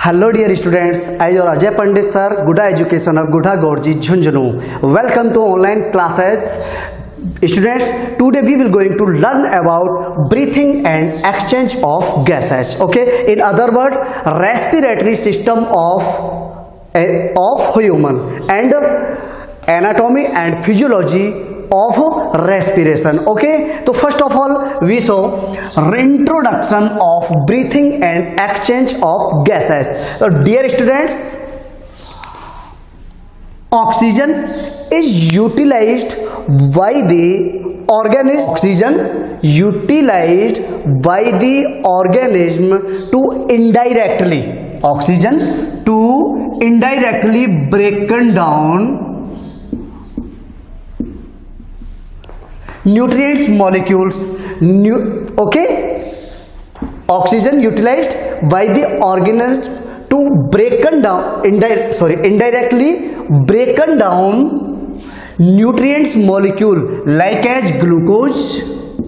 Hello dear students, I am Ajay Pandit sir, Guda Education of Guda Gorji Jhunjhunu. Welcome to online classes. Students, today we will going to learn about breathing and exchange of gases. Okay, in other words, respiratory system of human and anatomy and physiology of respiration. Okay, so first of all we saw introduction of breathing and exchange of gases. So dear students, oxygen is utilized by the organism. Oxygen utilized by the organism to indirectly. Oxygen to indirectly break down nutrients molecules. Okay, oxygen utilized by the organism to indirectly break down nutrients molecule like as glucose,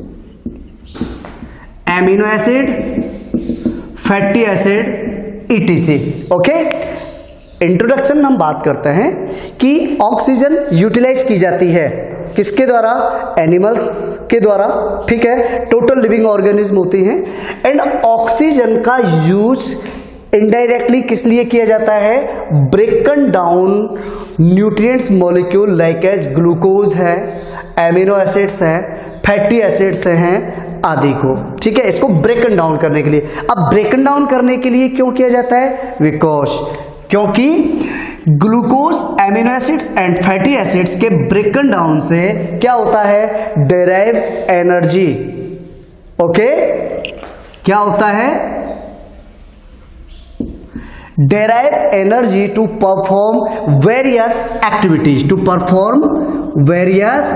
amino acid, fatty acid etc. Okay, introduction हम बात करते हैं कि oxygen utilise की जाती है किसके द्वारा? एनिमल्स के द्वारा, ठीक है, टोटल लिविंग ऑर्गेनिज्म होती हैं। एंड ऑक्सीजन का यूज इनडायरेक्टली किस लिए किया जाता है? Broken down nutrients molecule like as glucose है, एमिनो एसिड्स है, फैटी एसिड्स हैं आदि को, ठीक है, इसको ब्रेकन डाउन करने के लिए। अब ब्रेकन डाउन करने के लिए क्यों किया जाता है? बिकॉज क्योंकि glucose, amino acids and fatty acids के ब्रेकन डाउन से क्या होता है? Derive energy. ओके, क्या होता है? Derive energy to perform various activities, to perform various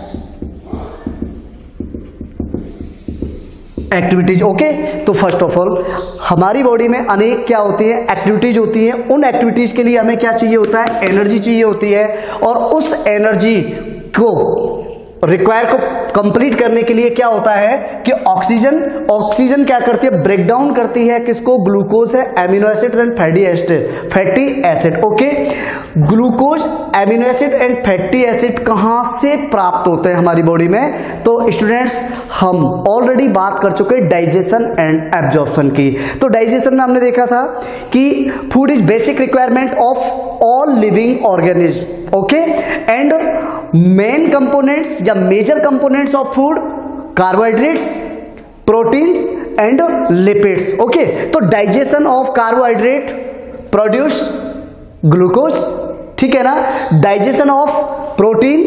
activities. Okay, तो फर्स्ट ऑफ ऑल हमारी बॉडी में अनेक क्या होती है? एक्टिविटीज होती हैं। उन एक्टिविटीज के लिए हमें क्या चाहिए होता है? एनर्जी चाहिए होती है। और उस एनर्जी को रिक्वायर को कंप्लीट करने के लिए क्या होता है कि ऑक्सीजन क्या करती है? ब्रेक डाउन करती है किसको? ग्लूकोज है, amino acid and fatty acid. Okay, glucose, amino acid and fatty acid कहां से प्राप्त होते हैं हमारी बॉडी में? तो स्टूडेंट्स, हम ऑलरेडी बात कर चुके हैं डाइजेशन एंड एब्जॉर्प्शन की। तो डाइजेशन में हमने देखा था कि food is basic requirement of all living organism. Okay, and main components या major components of food, carbohydrates, proteins and lipids. Okay, तो digestion of carbohydrate produce glucose, ठीक है ना, digestion of protein,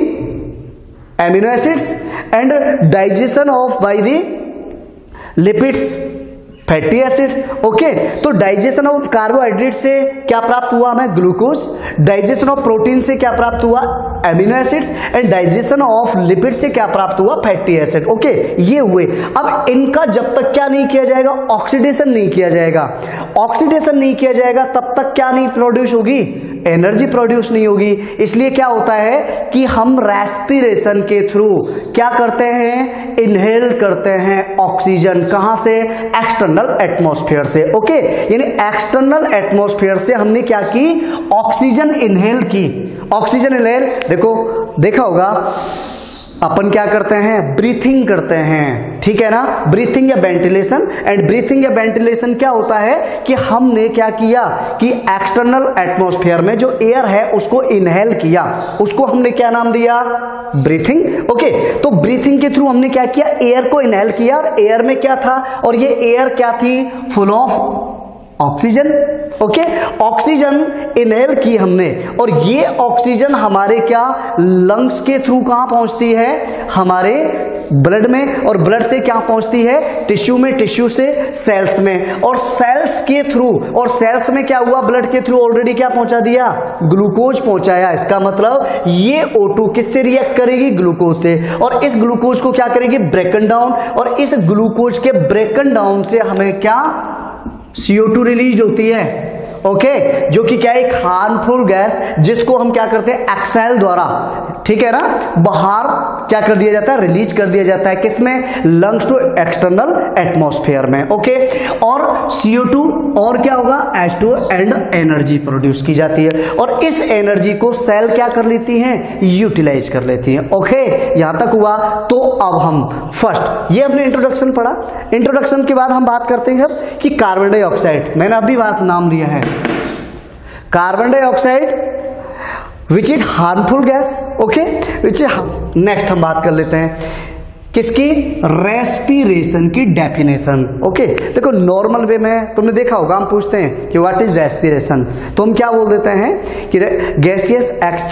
amino acids and digestion of by the lipids, fatty acid. Okay, तो digestion of carbohydrate से क्या प्राप्त हुआ हमें? ग्लूकोज। डाइजेशन ऑफ प्रोटीन से क्या प्राप्त हुआ? Amino acids. And digestion of lipid से क्या प्राप्त हुआ? Fatty acid. ओके, ये हुए। अब इनका जब तक क्या नहीं किया जाएगा? ऑक्सीडेशन नहीं किया जाएगा। ऑक्सीडेशन नहीं किया जाएगा तब तक क्या नहीं प्रोड्यूस होगी? एनर्जी प्रोड्यूस नहीं होगी। इसलिए क्या होता है कि हम रेस्पिरेशन के थ्रू क्या करते हैं? इनहेल करते हैं ऑक्सीजन। कहां से? एक्सटर्नल एटमॉस्फेयर से। ओके, यानी एक्सटर्नल एटमॉस्फेयर से हमने क्या की? ऑक्सीजन इनहेल की। ऑक्सीजन इनहेल, देखा होगा अपन क्या करते हैं? ब्रीथिंग करते हैं, ठीक है ना, ब्रीथिंग या वेंटिलेशन। एंड ब्रीथिंग या वेंटिलेशन क्या होता है कि हमने क्या किया कि एक्सटर्नल एटमॉस्फेयर में जो एयर है उसको इनहेल किया, उसको हमने क्या नाम दिया? ब्रीथिंग। ओके, तो ब्रीथिंग के थ्रू हमने क्या किया? एयर को इनहेल किया। और एयर में क्या था? और ये एयर क्या थी? Full of oxygen. Okay, oxygen inhale की हमने, और ये ऑक्सीजन हमारे क्या लंग्स के थ्रू कहां पहुंचती है? हमारे ब्लड में, और ब्लड से क्या पहुंचती है? टिश्यू में, टिश्यू से सेल्स में, और सेल्स के थ्रू, और सेल्स में क्या हुआ? ब्लड के थ्रू ऑलरेडी क्या पहुंचा दिया? ग्लूकोज पहुंचाया। इसका मतलब ये O2 किससे रिएक्ट करेगी? ग्लूकोज से। और इस ग्लूकोज को क्या करेगी? Broken down. और इस ग्लूकोज के ब्रेकन डाउन से हमें क्या? CO2 रिलीज होती है। ओके, जो कि क्या है? एक हार्मफुल गैस, जिसको हम क्या करते हैं? एक्सेल द्वारा ठीक है ना, बाहर क्या कर दिया जाता है, रिलीज कर दिया जाता है, किसमें, लंग्स टू एक्सटर्नल एटमॉस्फेयर में, ओके। और CO2 और क्या होगा, H2 एंड एनर्जी प्रोड्यूस की जाती है, और इस एनर्जी को सेल क्या कर लेती हैं, यूटिलाइज कर लेती हैं, ओके। यहां तक हुआ। तो अब हम फर्स्ट ये हमने इंट्रोडक्शन पढ़ा, इंट्रोडक्शन के बाद हम बात करते हैं कि कार्बन डाइऑक्साइड, मैंने अभी बात नाम लिया है carbon dioxide which is harmful gas, okay, which is. Next हम बात कर लेते हैं किसकी, रेस्पिरेशन की डेफिनेशन, ओके। देखो नॉर्मल वे में तुमने देखा होगा, हम पूछते हैं कि व्हाट इज रेस्पिरेशन, तो हम क्या बोल देते हैं कि gaseous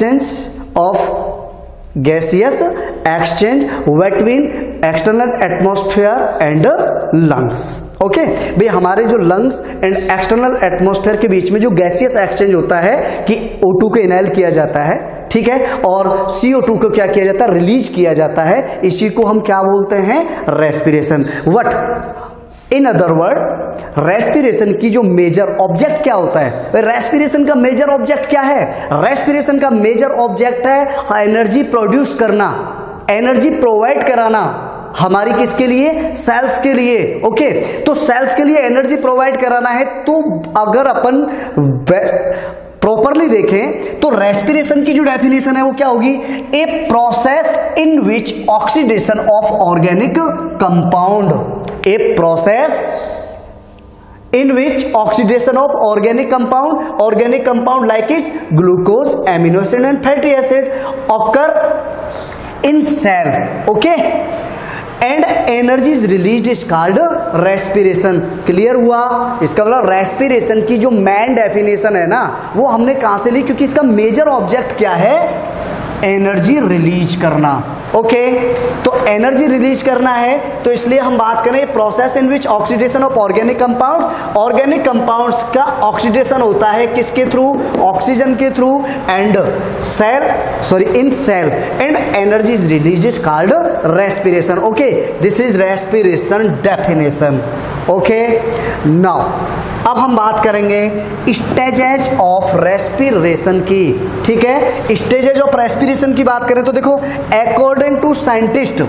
exchange between external atmosphere and lungs, okay. भाई हमारे जो लंग्स एंड एक्सटर्नल एटमॉस्फेयर के बीच में जो गैसियस एक्सचेंज होता है कि O2 को इनहेल किया जाता है, ठीक है, और CO2 को क्या किया जाता है, रिलीज किया जाता है, इसी को हम क्या बोलते हैं, respiration. What in other word, respiration की जो मेजर ऑब्जेक्ट क्या होता है, रेस्पिरेशन का मेजर ऑब्जेक्ट क्या है, रेस्पिरेशन का मेजर ऑब्जेक्ट है एनर्जी प्रोड्यूस करना, एनर्जी प्रोवाइड कराना हमारी किसके लिए, सेल्स के लिए, ओके। तो सेल्स के लिए एनर्जी प्रोवाइड कराना है, तो अगर अपन प्रॉपरली देखें तो रेस्पिरेशन की जो डेफिनेशन है वो क्या होगी, a process in which oxidation of organic compound, a process in which oxidation of organic compound like its glucose, amino acid and fatty acid occur in cell, okay, and energy is released is called respiration। Clear हुआ, इसका मतलब respiration की जो main definition है ना वो हमने कहां से ली, क्योंकि इसका मेजर ऑब्जेक्ट क्या है, एनर्जी रिलीज करना, ओके। तो एनर्जी रिलीज करना है, तो इसलिए हम बात करें process in which oxidation of organic compounds का ऑक्सीडेशन होता है किसके थ्रू, ऑक्सीजन के थ्रू, and in cell and energy is release is called respiration, okay. This is respiration definition, okay. Now अब हम बात करेंगे स्टेजेस ऑफ रेस्पिरेशन की, ठीक है। स्टेजेस ऑफ रेस्पिरेशन की बात करें तो देखो according to scientist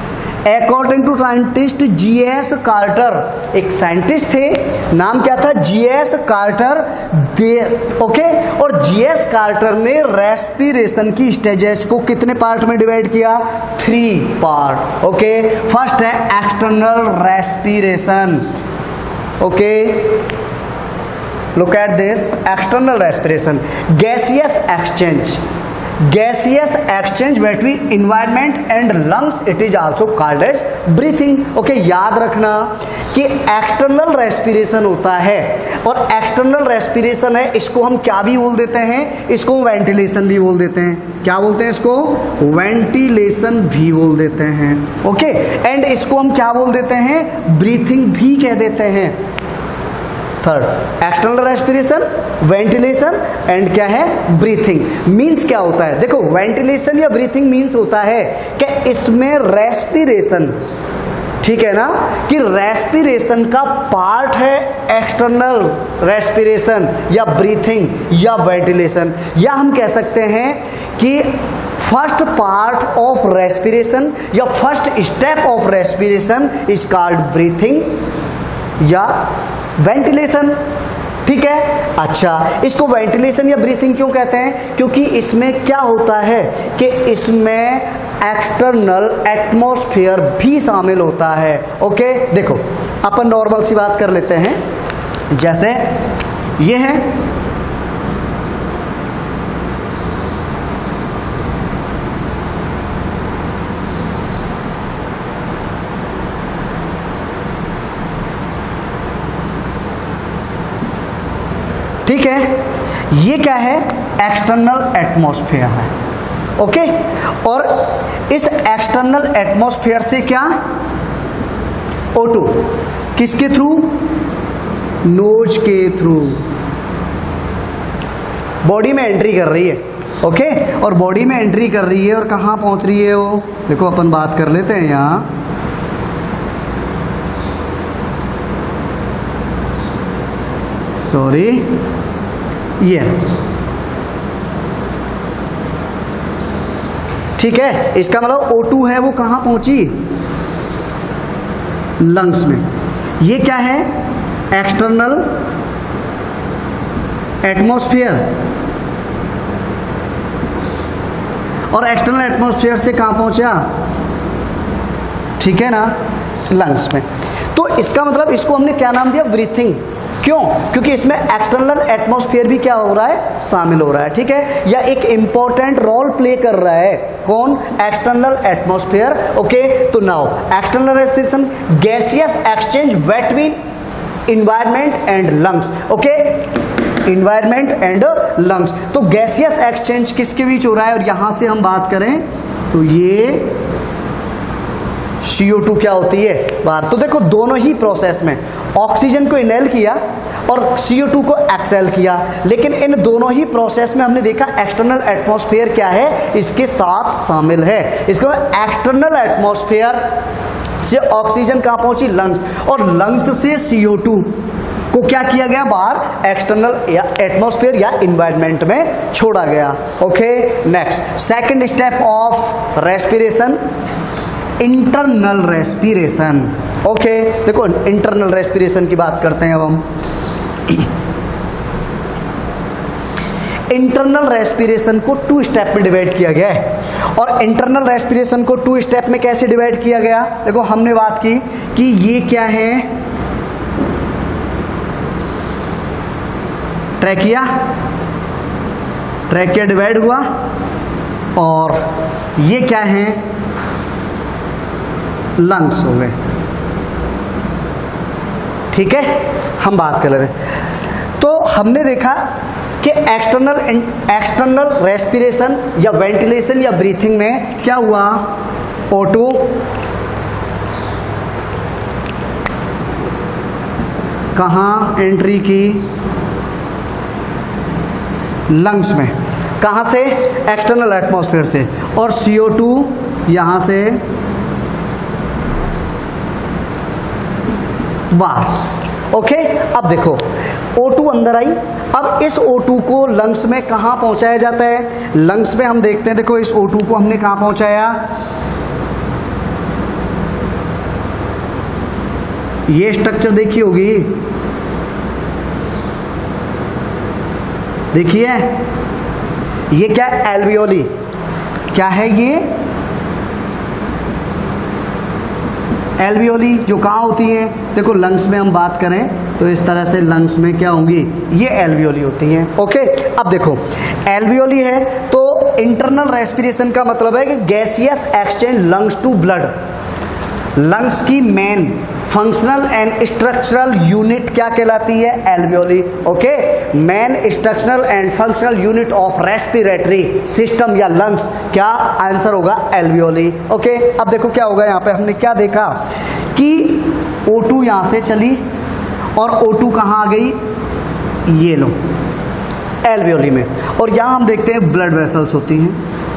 G.S. Carter, एक साइंटिस्ट थे, नाम क्या था, G.S. Carter, okay. और G.S. कार्टर ने रेस्पिरेशन की स्टेजेस को कितने पार्ट में डिवाइड किया, 3 पार्ट, ओके। फर्स्ट है external respiration, okay, look at this external respiration, gaseous exchange between environment and lungs, it is also called as breathing, okay। याद रखना कि एक्सटर्नल रेस्पिरेशन होता है, और एक्सटर्नल रेस्पिरेशन है, इसको हम क्या भी बोल देते हैं, इसको वेंटिलेशन भी बोल देते हैं, क्या बोलते हैं, इसको वेंटिलेशन भी बोल देते हैं, ओके। एंड इसको हम क्या बोल देते हैं, ब्रीथिंग भी कह देते हैं। Third, external respiration, ventilation and क्या है, ब्रीथिंग। मीन्स क्या होता है, देखो वेंटिलेशन या ब्रीथिंग मीन्स होता है कि इसमें रेस्पिरेशन, ठीक है ना, कि रेस्पिरेशन का पार्ट है एक्सटर्नल रेस्पिरेशन या ब्रीथिंग या वेंटिलेशन, या हम कह सकते हैं कि फर्स्ट पार्ट ऑफ रेस्पिरेशन या first step of respiration is called breathing या वेंटिलेशन, ठीक है। अच्छा, इसको वेंटिलेशन या ब्रीथिंग क्यों कहते हैं, क्योंकि इसमें क्या होता है कि इसमें एक्सटर्नल एटमॉस्फेयर भी शामिल होता है, ओके। देखो अपन नॉर्मल सी बात कर लेते हैं, जैसे ये है, ठीक है, ये क्या है, एक्सटर्नल एटमॉस्फेयर है, ओके। और इस एक्सटर्नल एटमॉस्फेयर से क्या, O2 किसके थ्रू, नोज के थ्रू बॉडी में एंट्री कर रही है, ओके। और बॉडी में एंट्री कर रही है और कहाँ पहुंच रही है वो, देखो अपन बात कर लेते हैं यहाँ, सॉरी, ठीक है, इसका मतलब O2 है वो कहां पहुंची, लंग्स में। ये क्या है, एक्सटर्नल एटमॉस्फेयर, और एक्सटर्नल एटमॉस्फेयर से कहां पहुंचा, ठीक है ना, लंग्स में। तो इसका मतलब इसको हमने क्या नाम दिया, ब्रीथिंग। क्यों, क्योंकि इसमें एक्सटर्नल एटमॉस्फेयर भी क्या हो रहा है, शामिल हो रहा है, ठीक है, या एक इंपॉर्टेंट रोल प्ले कर रहा है, कौन, एक्सटर्नल एटमॉस्फेयर। ओके, तो now external respiration, gaseous exchange between environment and lungs. Okay, environment and lungs, तो गैसियस एक्सचेंज किसके बीच हो रहा है, और यहां से हम बात करें तो ये CO2 क्या होती है, बाहर। तो देखो दोनों ही प्रोसेस में ऑक्सीजन को इनहेल किया और CO2 को एक्सहेल किया, लेकिन इन दोनों ही प्रोसेस में हमने देखा एक्सटर्नल एटमॉस्फेयर क्या है, इसके साथ शामिल है। इसको एक्सटर्नल एटमॉस्फेयर से ऑक्सीजन कहां पहुंची, लंग्स, और लंग्स से CO2 को क्या किया गया, बाहर एक्सटर्नल या एटमॉस्फेयर या इन्वायरमेंट में छोड़ा गया। Okay, next second step of respiration, internal respiration. Okay, देखो इंटरनल रेस्पिरेशन की बात करते हैं अब हम। इंटरनल रेस्पिरेशन को 2 स्टेप में डिवाइड किया गया है, और इंटरनल रेस्पिरेशन को 2 स्टेप में कैसे डिवाइड किया गया, देखो हमने बात की कि ये क्या है, ट्रैकिया, ट्रैकिया डिवाइड हुआ, और ये क्या है, लंग्स हो गए। ठीक है, हम बात कर रहे थे, तो हमने देखा कि एक्सटर्नल रेस्पिरेशन या वेंटिलेशन या ब्रीथिंग में क्या हुआ, O2 कहां एंट्री की, लंग्स में, कहां से, एक्सटर्नल एटमॉस्फेयर से, और CO2 यहां से बाहर। ओके, अब देखो O2 अंदर आई, अब इस O2 को लंग्स में कहां पहुंचाया जाता है, लंग्स में हम देखते हैं, देखो इस O2 को हमने कहां पहुंचाया, ये स्ट्रक्चर देखी होगी, देखिए ये क्या है, एल्वियोली, क्या है ये, एल्वियोली जो कहाँ होती है, देखो लंग्स में हम बात करें तो इस तरह से लंग्स में क्या होंगी, ये एल्वियोली होती हैं। ओके, अब देखो एल्वियोली है तो इंटरनल रेस्पिरेशन का मतलब है कि gaseous exchange lungs to blood. Lungs की main functional and structural unit क्या कहलाती है, alveoli. Okay, main structural and functional unit of respiratory system या लंग्स, क्या आंसर होगा, एल्वियोली। ओके, अब देखो क्या होगा, यहाँ पे हमने क्या देखा कि O2 यहां से चली और O2 कहां आ गई, ये लो एल्वियोली में, और यहां हम देखते हैं ब्लड वेसल्स होती हैं,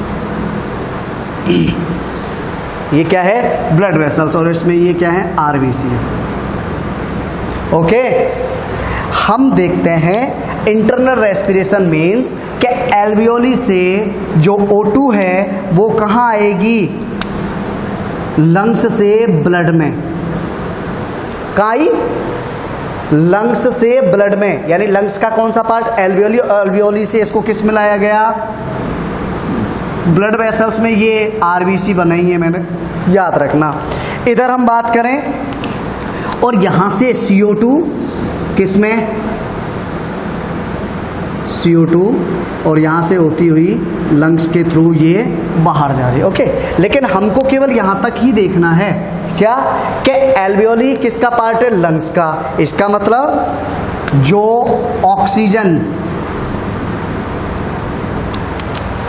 ये क्या है, ब्लड वेसल्स, और इसमें ये क्या है, RBC है। ओके, हम देखते हैं इंटरनल रेस्पिरेशन मीन्स कि एल्वियोली से जो O2 है वो कहां आएगी, लंग्स से ब्लड में, कहां आई, लंग्स से ब्लड में, यानी लंग्स का कौन सा पार्ट, एल्वियोली, एल्वियोली से इसको किस में लाया गया, ब्लड वेसल्स में, ये RBC बनाई है मैंने, याद रखना। इधर हम बात करें और यहां से CO2 किसमें, CO2, और यहां से होती हुई लंग्स के थ्रू ये बाहर जा रही है। ओके, लेकिन हमको केवल यहां तक ही देखना है, क्या कि एल्वियोली किसका पार्ट है, लंग्स का। इसका मतलब जो ऑक्सीजन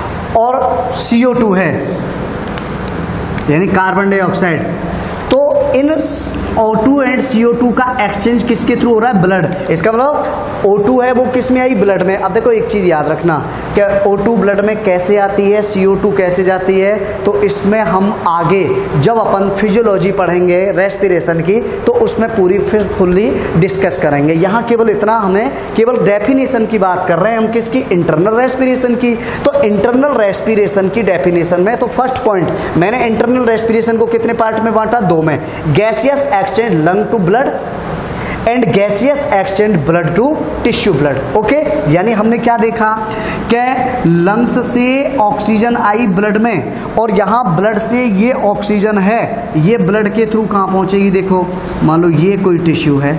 और CO2 है यानी कार्बन डाइऑक्साइड, तो इन O2 एंड CO2 का एक्सचेंज किसके थ्रू हो रहा है? ब्लड। इसका मतलब O2 है वो किस में आई? ब्लड में। अब देखो एक चीज याद रखना, क्या O2 ब्लड में कैसे आती है, CO2 कैसे जाती है, तो इसमें हम आगे जब अपन फिजियोलॉजी पढ़ेंगे रेस्पिरेशन की तो उसमें पूरी फिर फुल्ली डिस्कस करेंगे। यहाँ केवल इतना, हमें केवल डेफिनेशन की बात कर रहे हैं हम, किसकी? इंटरनल रेस्पिरेशन की। तो इंटरनल रेस्पिरेशन की डेफिनेशन में तो फर्स्ट पॉइंट, मैंने इंटरनल रेस्पिरेशन को कितने पार्ट में बांटा? 2 में। Gaseous exchange lung to blood and gaseous exchange blood to tissue blood. Okay, यानी हमने क्या देखा कि लंग्स से ऑक्सीजन आई ब्लड में, और यहां ब्लड से ये ऑक्सीजन है, ये ब्लड के थ्रू कहां पहुंचेगी? देखो मान लो ये कोई टिश्यू है,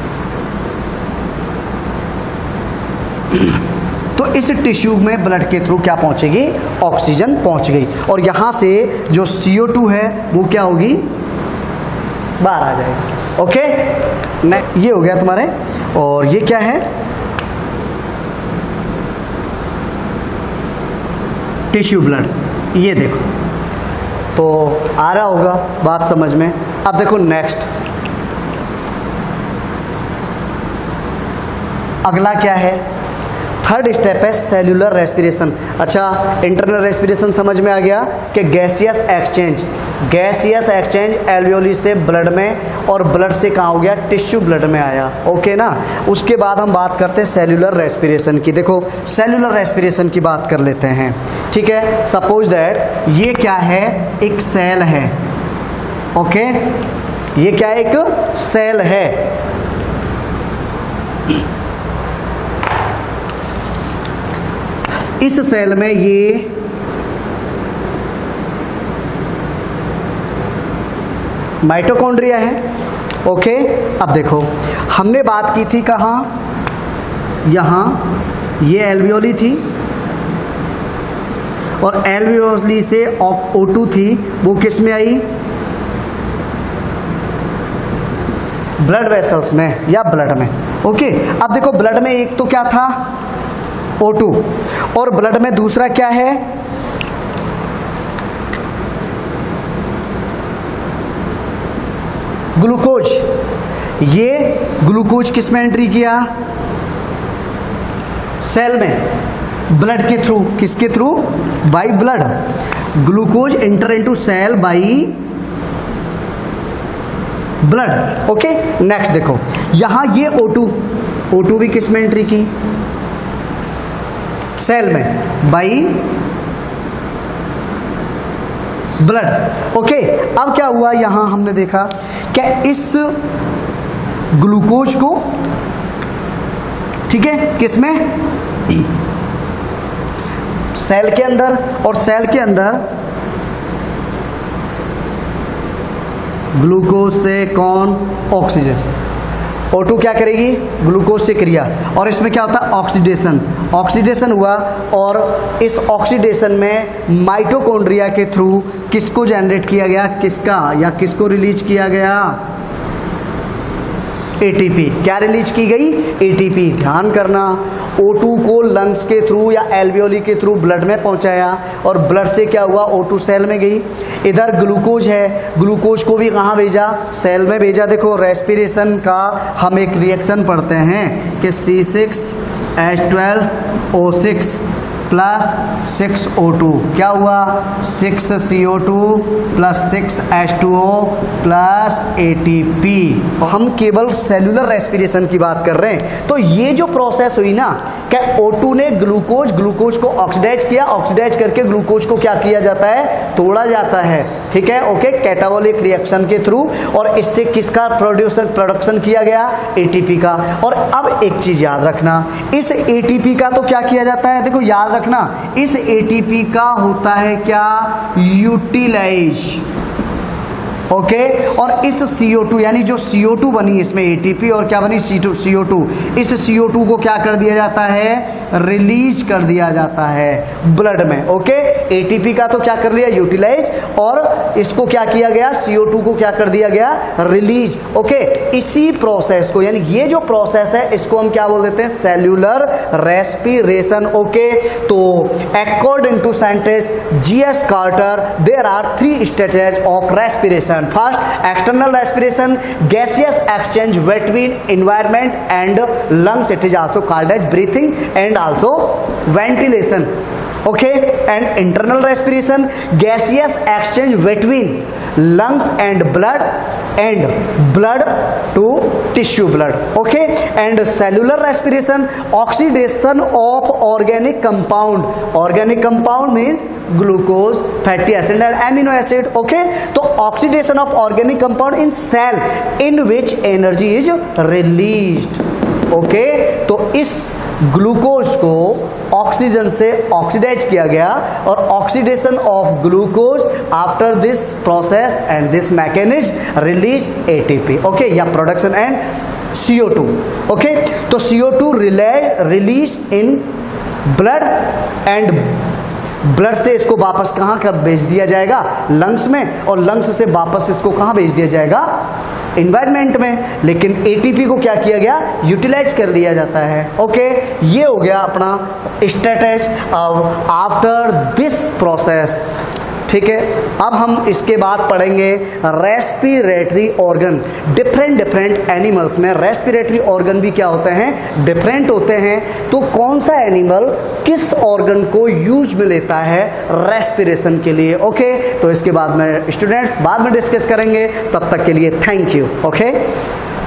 तो इस टिश्यू में ब्लड के थ्रू क्या पहुंचेगी? ऑक्सीजन पहुंच गई, और यहां से जो CO2 है वो क्या होगी? बाहर आ जाएगी। ओके, ये हो गया तुम्हारे। और ये क्या है? Tissue blood. ये देखो, तो आ रहा होगा बात समझ में। अब देखो नेक्स्ट, अगला क्या है? थर्ड स्टेप है सेल्यूलर रेस्पिरेशन। अच्छा, इंटरनल रेस्पिरेशन समझ में आ गया कि gaseous exchange, gaseous exchange alveoli से ब्लड में, और ब्लड से कहाँ हो गया? टिश्यू ब्लड में आया। ओके ना। उसके बाद हम बात करते हैं सेल्यूलर रेस्पिरेशन की। देखो सेल्यूलर रेस्पिरेशन की बात कर लेते हैं। ठीक है, सपोज दैट ये क्या है? एक सेल है। ओके, ये क्या है? एक सेल है। इस सेल में ये माइटोकॉन्ड्रिया है। ओके, अब देखो हमने बात की थी कहाँ? यहाँ ये एल्वियोली थी, और एल्वियोली से O2 थी, वो किस में आई? ब्लड वेसल्स में या ब्लड में। ओके, अब देखो ब्लड में एक तो क्या था? O2, और ब्लड में दूसरा क्या है? ग्लूकोज। ये ग्लूकोज किस में एंट्री किया? सेल में, ब्लड के थ्रू। किसके थ्रू? By blood. Glucose enter into cell by blood. Okay, next देखो यहां ये O2 भी किस में एंट्री की? सेल में, बाई ब्लड। ओके, अब क्या हुआ? यहां हमने देखा कि इस ग्लूकोज को, ठीक है, किसमें? सेल के अंदर, और सेल के अंदर ग्लूकोज से कौन? ऑक्सीजन। O2 क्या करेगी? ग्लूकोज से क्रिया, और इसमें क्या होता है? ऑक्सीडेशन। ऑक्सीडेशन हुआ, और इस ऑक्सीडेशन में माइटोकॉन्ड्रिया के थ्रू किसको जनरेट किया गया? किसका या किसको रिलीज किया गया? ATP। क्या रिलीज की गई? ATP। ध्यान करना, O2 को लंग्स के थ्रू या एल्वियोली के थ्रू ब्लड में पहुंचाया, और ब्लड से क्या हुआ? O2 सेल में गई। इधर ग्लूकोज है, ग्लूकोज को भी कहाँ भेजा? सेल में भेजा। देखो रेस्पिरेशन का हम एक रिएक्शन पढ़ते हैं कि C6H12O6 प्लस 6O2 क्या हुआ? 6CO2 plus 6H2O plus ATP। हम केवल सेलुलर रेस्पिरेशन की बात कर रहे हैं। तो ये जो प्रोसेस हुई ना, क्या O2 ने ग्लूकोज को ऑक्सीडाइज किया, ऑक्सीडाइज करके ग्लूकोज को क्या किया जाता है? तोड़ा जाता है। ठीक है, ओके, कैटाबोलिक रिएक्शन के थ्रू, और इससे किसका प्रोडक्शन किया गया? ATP का। और अब एक चीज याद रखना, इस ATP का तो क्या किया जाता है? देखो याद रखना, इस ATP का होता है क्या? यूटिलाइज। ओके, और इस CO2 यानी जो CO2 बनी इसमें ATP, और क्या बनी? CO2। इस CO2 को क्या कर दिया जाता है? रिलीज कर दिया जाता है ब्लड में। ओके, ATP का तो क्या कर लिया? यूटिलाइज, और इसको क्या किया गया? CO2 को क्या कर दिया गया? रिलीज। ओके, इसी प्रोसेस को, यानी ये जो प्रोसेस है इसको हम क्या बोल देते हैं? Cellular respiration. ओके, तो according to scientist GS Carter, there are 3 stages of respiration. Respiration. First external respiration, gaseous exchange between environment and lungs, it is also called as breathing and also ventilation. Okay, and internal respiration, gaseous exchange between lungs and blood to tissue blood. Okay, and cellular respiration, oxidation of organic compound, organic compound means glucose, fatty acid and amino acid. Okay, तो oxidation of organic compound in cell in which energy is released. Okay, तो इस glucose को oxygen से oxidise किया गया और oxidation of glucose after this process and this mechanism release ATP. Okay, या production and CO2। Okay, तो CO2 release in blood and blood से इसको वापस कहां कर भेज दिया जाएगा, लंग्स में, और लंग्स से वापस इसको कहां भेज दिया जाएगा, एनवायरनमेंट में। लेकिन एटीपी को क्या किया गया, यूटिलाइज कर दिया जाता है। ओके, ये हो गया अपना स्टेटस आफ्टर दिस प्रोसेस। ठीक है, अब हम इसके बाद पढ़ेंगे रेस्पिरेटरी ऑर्गन। डिफरेंट एनिमल्स में रेस्पिरेटरी ऑर्गन भी क्या होते हैं, डिफरेंट होते हैं। तो कौन सा एनिमल किस ऑर्गन को यूज में लेता है रेस्पिरेशन के लिए। ओके, तो इसके बाद में स्टूडेंट्स बाद में डिस्कस करेंगे। तब तक के लिए थैंक यू। ओके।